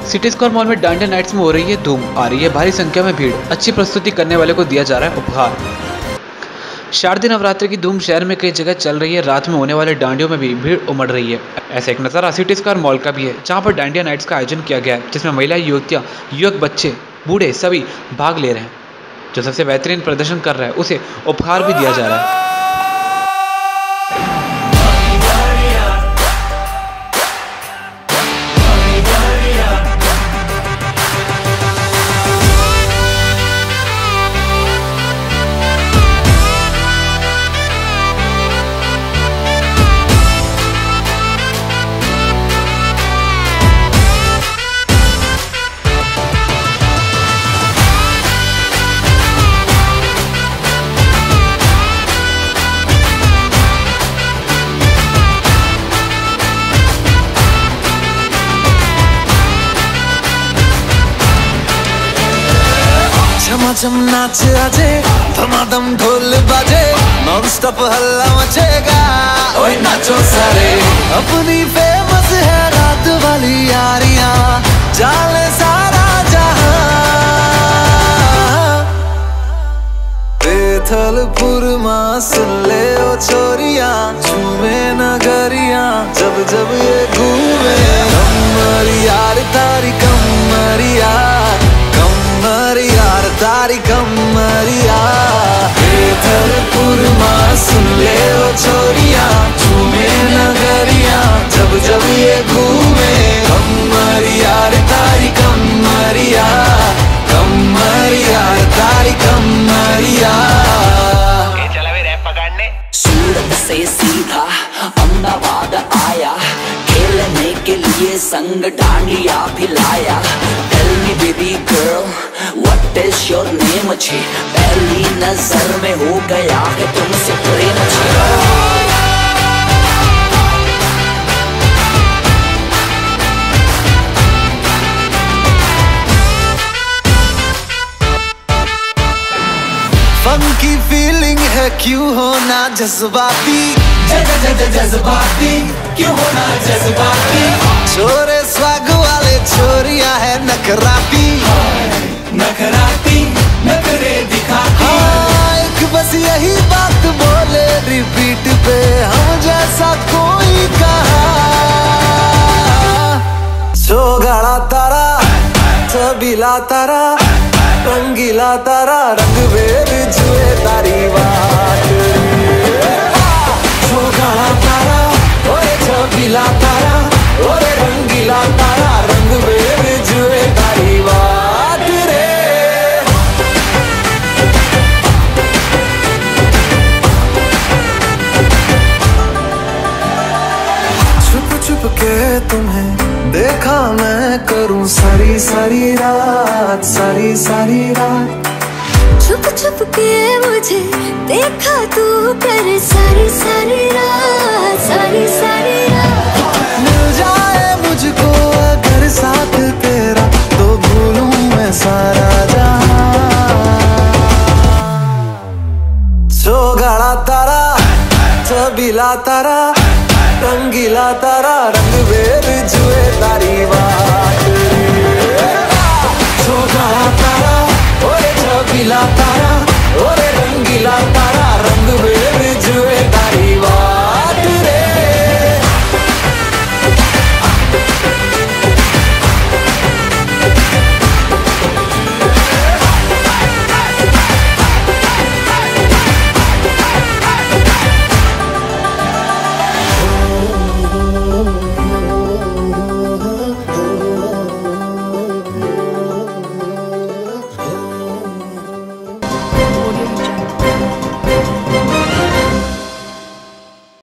City square mall में dandiya nights में हो रही है धूम, आ रही है भारी संख्या में भीड़। अच्छी प्रस्तुति करने वाले को दिया जा रहा है उपहार। शारदीय नवरात्रि की धूम शहर में कई जगह चल रही है। रात में होने वाले डांडियों में भी भीड़ उमड़ रही है। ऐसा एक नज़ारा सिटी स्क्वायर मॉल का भी है, जहां पर डांडिया नाइट्स का आयोजन किया गया है, जिसमें महिलाएं, युवतियां, युवक, बच्चे, बूढ़े सभी भाग ले रहे हैं। जो सबसे बेहतरीन प्रदर्शन कर रहा है उसे उपहार भी दिया जा रहा है। झमाझम नाच आजे, धमाधम ढोल बाजे, नॉन स्टॉप हल्ला मचेगा। ओए नाचो सारे, अपनी फेमस है रात वाली यारियां, जाले सारा जहां। बेथलपुर मां सुन ले ओ छोरियां, झूमे नगरियां जब जब ये घूमे। कमर यार तारी कमरिया, कमर यार तारी कमरिया। बेथलपुर मां सुन ले ओ छोरियां, झूमे नगरियां जब जब ये घूमे। कमर यार तारी कमरिया, कमर यार तारी कमरिया। चला वे रैप पकड़ने। सूरत से सीधा अहमदाबाद आया, खेलने के लिए संग डांडिया भी लाया। Tell me baby girl, what is your name? मुझे पहली नजर में हो गया है तुमसे प्रेम। फंकी फीलिंग है क्यों होना जज्बाती, जज्बाती क्यों होना जज्बाती। छोरे स्वाग वाले छोरियां है नखराती, नखराती नखरे दिखाती। हाँ, एक बस यही बात बोले रिपीट पे, हम जैसा कोई कहा। सोगाड़ा तारा, छबीला तारा, रंगीला तारा, रंग बेर जुए तारी बात। सोगाड़ा तारा, ओए छबीला तारा, ओरे रंगीला तारा, रंग बेर जुए तारी बात रे। छुप छुप के तुम्हें देखा मैं करूं सारी सारी रात, सारी सारी रात। छुप छुप के मुझे देखा तू कर सारी सारी रात, सारी सारी रात। मिल जाए मुझको अगर साथ तेरा, तो भूलूं मैं सारा जहां। सोगाड़ा तारा, छबीला तारा, रंगीला तारा, रंग बेर जुए तारी बात। सोगाड़ा तारा, ओरे छबीला तारा, ओरे रंगीला तारा,